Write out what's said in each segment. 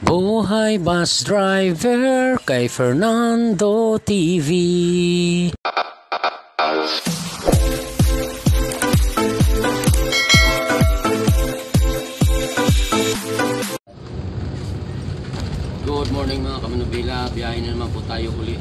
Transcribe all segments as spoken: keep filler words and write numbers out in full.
Buhay Bus Driver kay Fernando T V. Good morning mga kamanubila, biyahe na naman po tayo uli.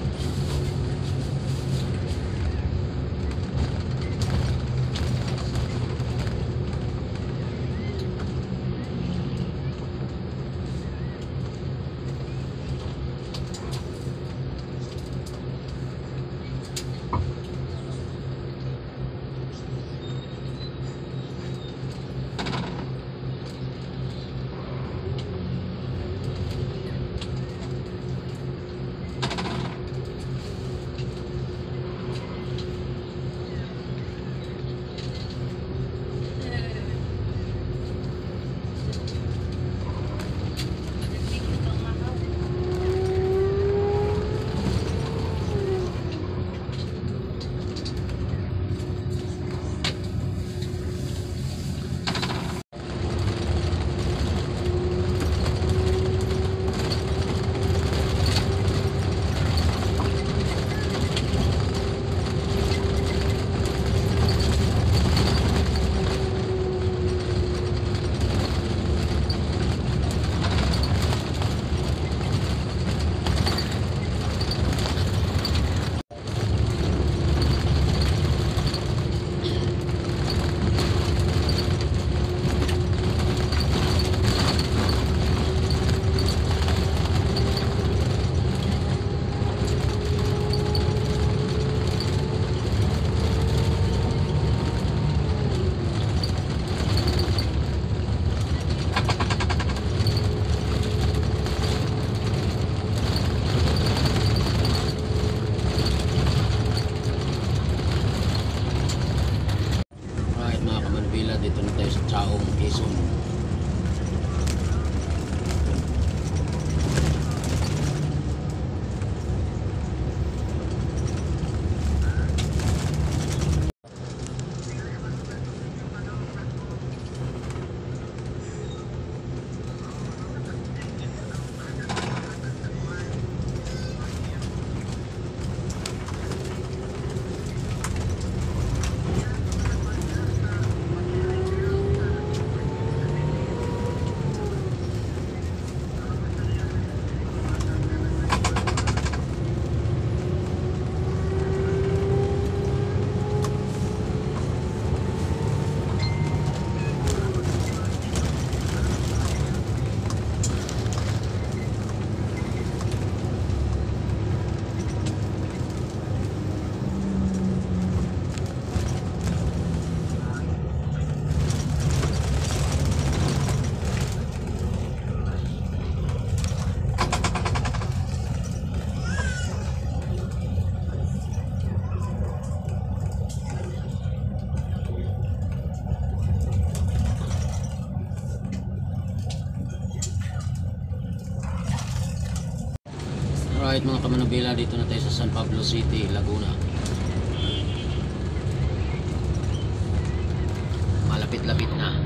Dito na tayo sa Chaong, Quezon. Alright mga kamanubila, dito na tayo sa San Pablo City, Laguna. Malapit-lapit na.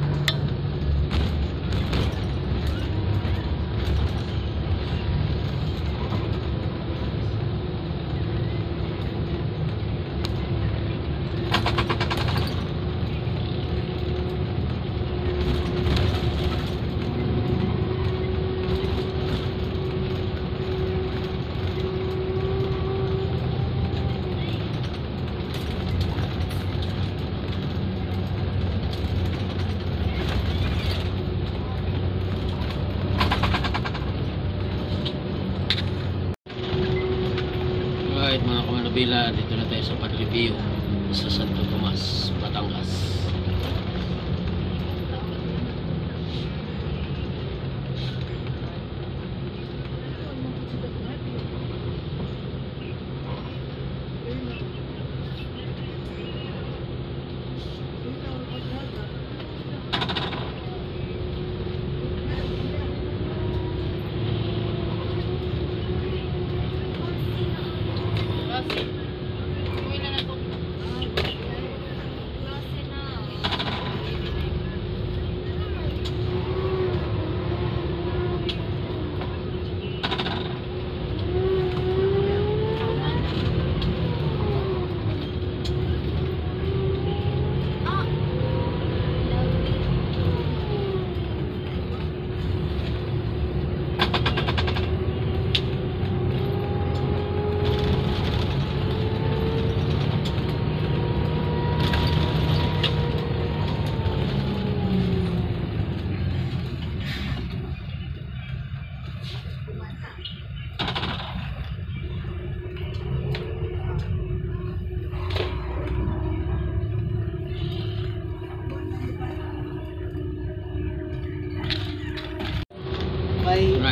Mga kamanubila, dito na tayo sa Padre-Pio sa Santo Tomas, Batangas.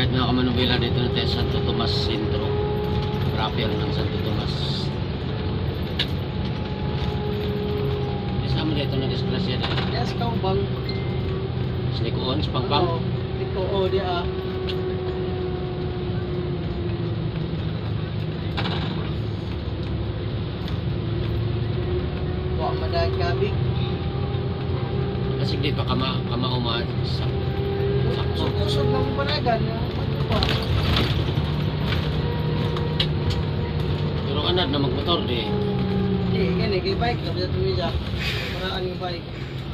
Alright mga kamanubila, dito na tayo sa Santo Tomas Centro, proper ng Santo Tomas. Isama dito na disgrasya na Yes, kau bang. Slikoon sa Pangpang. Ito o dia. Wa madag kabig. Kasi di pa kama, kama umahat sa Usog-usog ng panagan. pero anad na magmotor di. Di, gani, kay bike. Tapos ito niya. Paraan yung bike.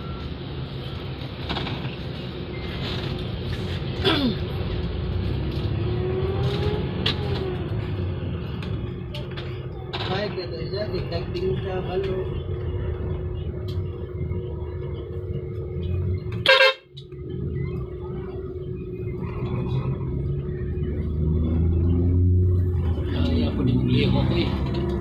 Bike na ito siya. Digdagding siya. Balo. Ay ako din buli ako ko eh.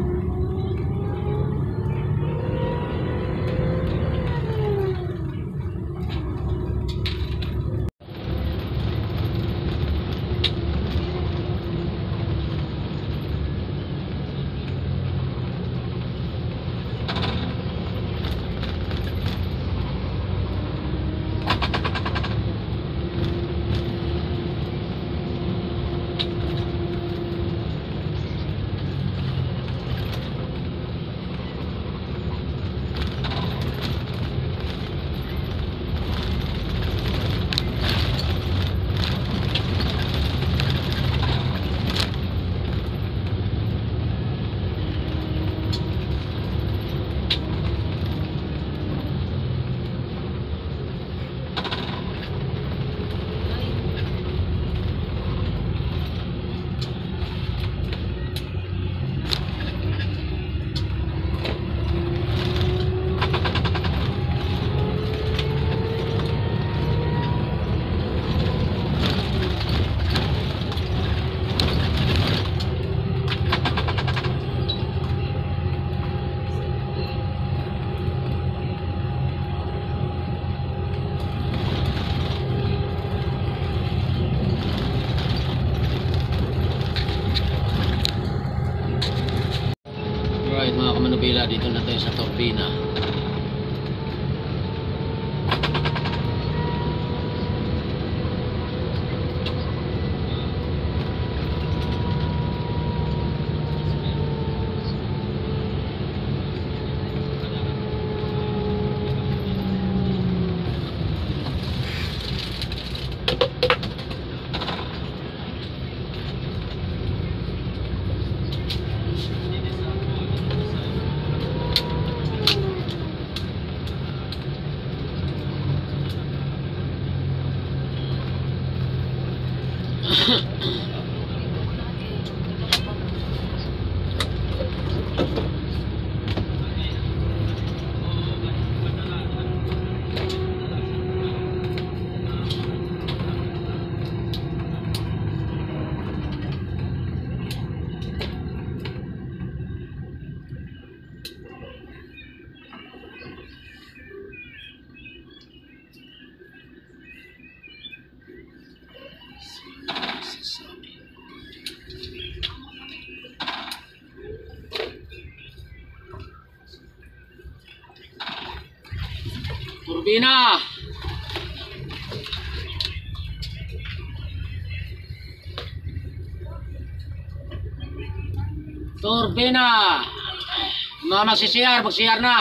Alright mga kamanubila, dito na tayo sa Turbina. Turbina. Turbina. Mga magsisiyar, magsiyar na.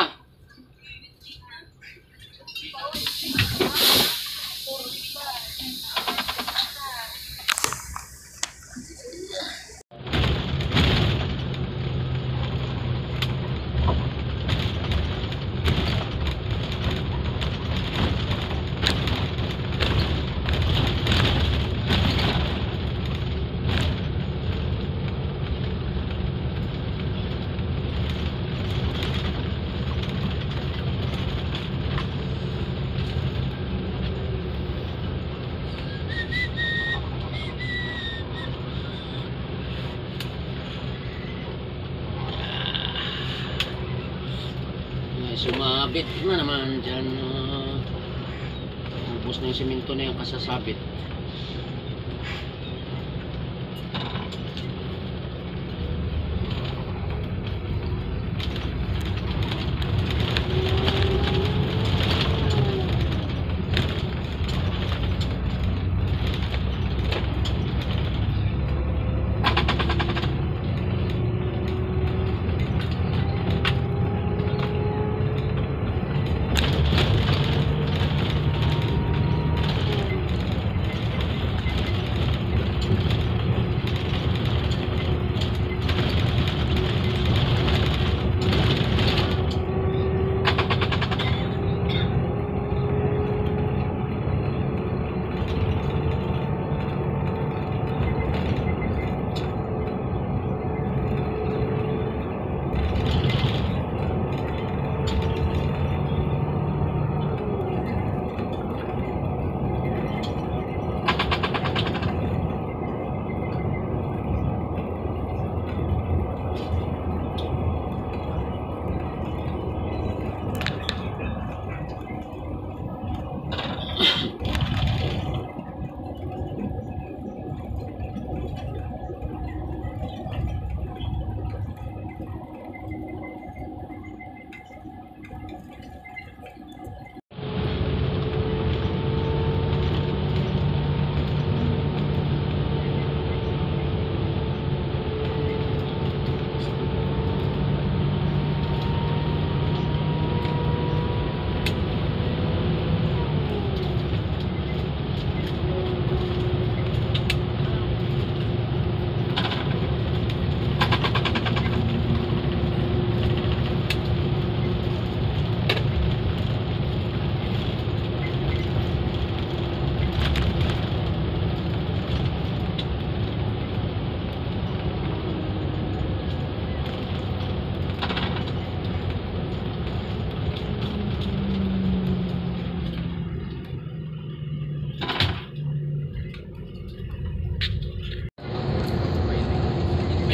Sumabit na naman dyan. Uh, ubos na yung simento na yung kasasabit.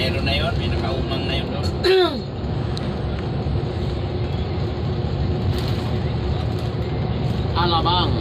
Meron na yun, may nakaumang na yun. No? Alabang.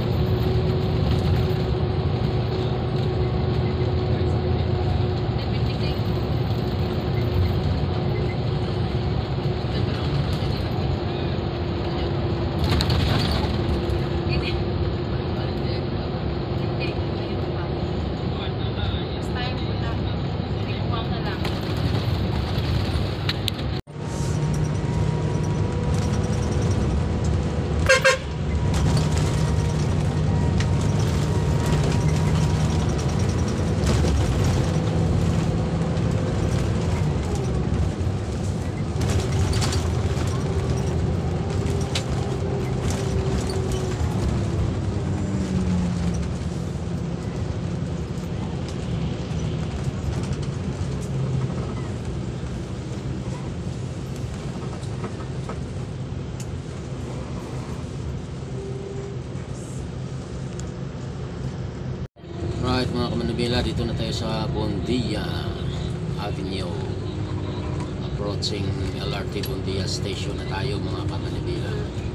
Right mga kamanubila, dito na tayo sa Bondia Avenue. Approaching L R T Bondia Station na tayo mga kamanubila.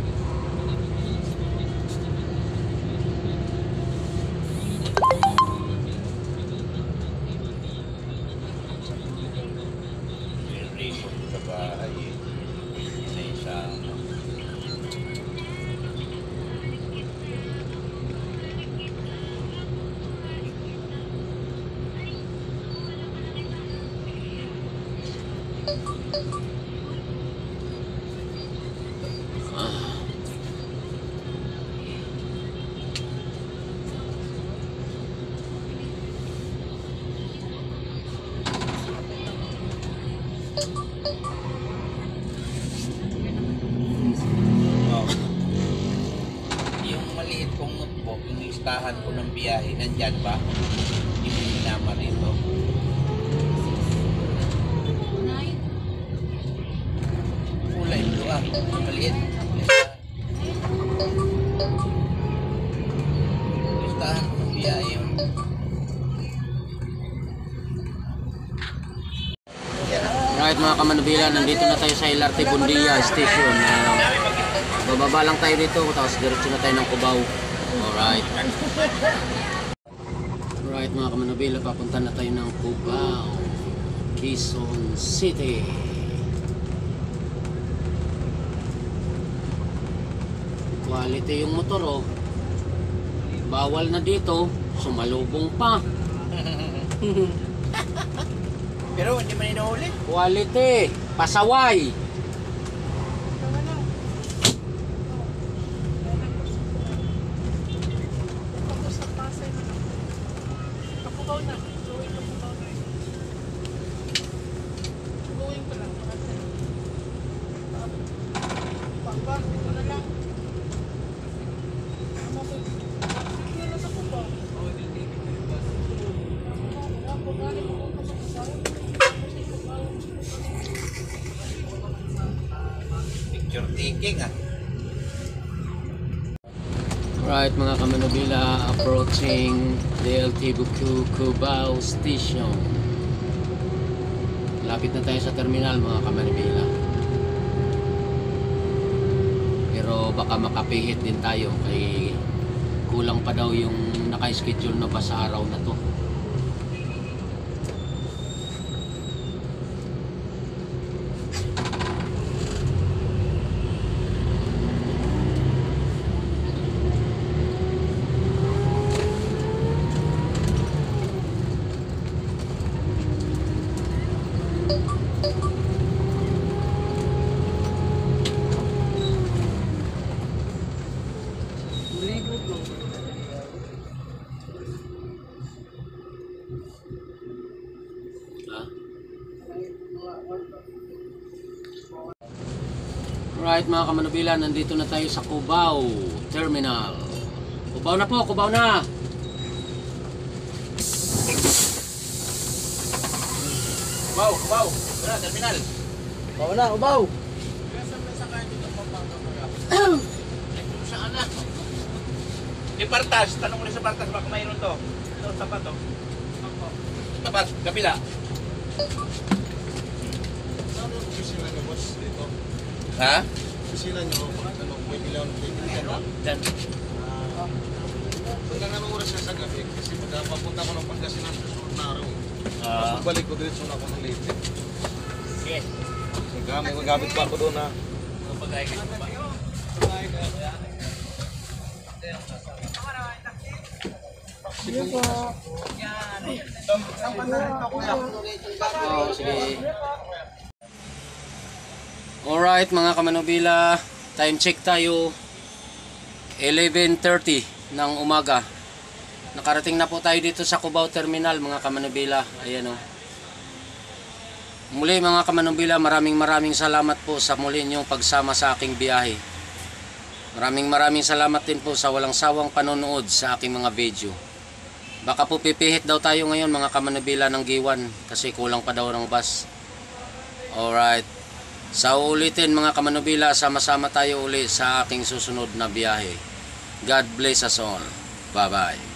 Reason sa bahay. Isa isa. Oh. Yung maliit kong notebook, yung listahan ko ng biyahe, nandyan ba? Yung sinama rito. Kulay ito ah, yung maliit. Listahan ko ng biyahe yun. Right mga kamanubila, nandito na tayo sa L R T Bondia Station. Uh, bababa lang tayo dito, tapos diretso na tayo ng Cubao. Alright. Alright mga kamanubila, papunta na tayo ng Cubao, Quezon City. Quality yung motor oh. Bawal na dito, sumalubong pa. Pero hindi man inuhuli. Quality, pasaway. Picture taking ah. Right mga kamanubila, approaching D L T Cubao Station. Lapit na tayo sa terminal mga kamanubila. Pero baka makapihit din tayo kay kulang pa daw yung naka-schedule na pa sa araw na to. Right mga kamanubila, nandito na tayo sa Cubao Terminal. Cubao na po, Cubao na. Wow, wow. Wala, terminal. Ubaw na, ubaw. Saan na? Di Partas, tanong ko rin sa Partas, baka mayroon to. Ito, tapat to. Tapat, kapila. Saan yung opisina niyo, boss, dito? Ha? Opisina niyo, ano, may milyon dito. Dyan. Hanggang anong oras siya sa gabi? Kasi magpapunta ko ng Pangasinan sa susunod na araw. Tapos Ah. magbalik ko dito na ako ng late. Yes. May magamit pa ako doon na. Pagkain ka ba? Oh, sige. Alright mga kamanubila, time check tayo eleven thirty ng umaga. Nakarating na po tayo dito sa Cubao Terminal mga kamanubila. Ayan o. Muli mga kamanubila, maraming maraming salamat po sa muli niyong pagsama sa aking biyahe. Maraming maraming salamat din po sa walang sawang panonood sa aking mga video. Baka po pipihit daw tayo ngayon mga kamanubila ng Giwan kasi kulang pa daw ng bus. Alright. Sa uulitin mga kamanubila, sama-sama tayo uli sa aking susunod na biyahe. God bless us all. Bye bye.